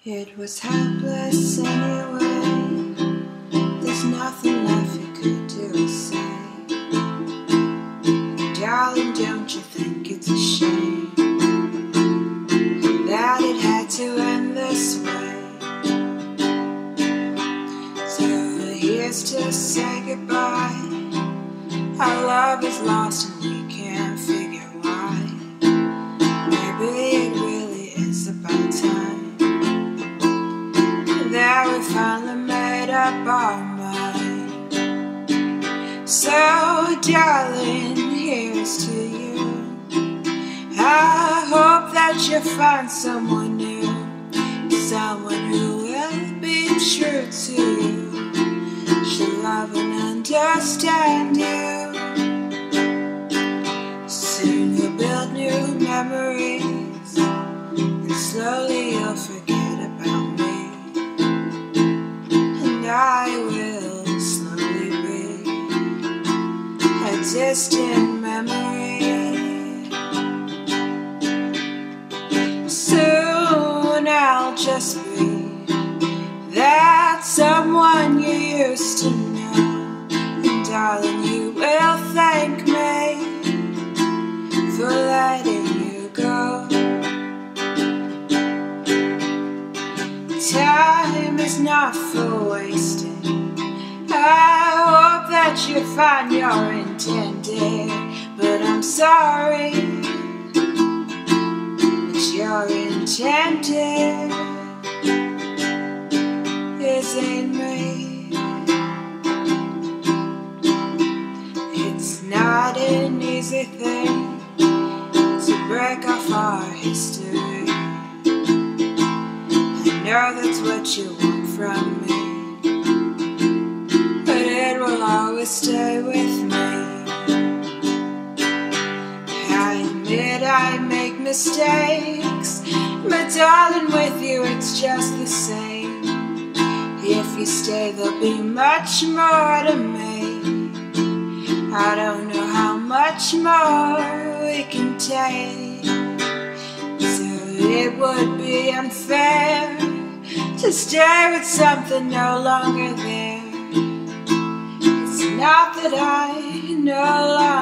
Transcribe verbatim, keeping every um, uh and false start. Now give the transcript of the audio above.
It was helpless anyway. There's nothing left you could do or say. Darling, don't you think it's a shame that it had to end this way? So here's to say goodbye. Our love is lost and we can't figure why. Maybe it really is about time that we finally made up our mind. So darling, here's to you. I hope that you find someone new, someone who will be true to you. She'll love and understand you. Soon you'll build new memories, and slowly you'll forget about me. And I will slowly be a distant memory. Soon I'll just be that someone you used to know. And darling, you will thank me for letting you go. Time is not for wasting. I hope that you find your intended, but I'm sorry that your intended isn't me. It's not an easy thing to break off our history. I know that's what you want from me, but it will always stay with me. I admit I make mistakes, but darling, with you it's just the same. If you stay, there'll be much more to me. I don't know how much more we can take. So it would be unfair to stay with something no longer there. It's not that I no longer